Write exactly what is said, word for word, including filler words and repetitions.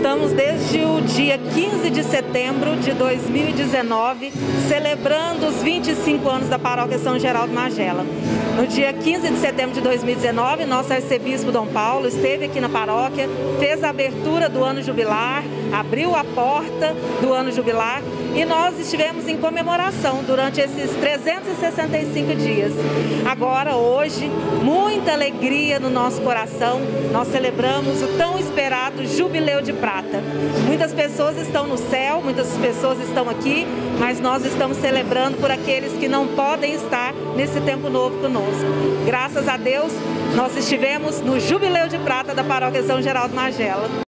Estamos desde o dia quinze de setembro de dois mil e dezenove celebrando os vinte e cinco anos da Paróquia São Geraldo Magela. No dia quinze de setembro de dois mil e dezenove, nosso arcebispo Dom Paulo esteve aqui na paróquia, fez a abertura do ano jubilar, abriu a porta do ano jubilar e nós estivemos em comemoração durante esses trezentos e sessenta e cinco dias. Agora, hoje, muita alegria no nosso coração, nós celebramos o tão esperado Jubileu de Prata. Muitas pessoas estão no céu, muitas pessoas estão aqui, mas nós estamos celebrando por aqueles que não podem estar nesse tempo novo conosco. Graças a Deus, nós estivemos no Jubileu de Prata da Paróquia São Geraldo Magela.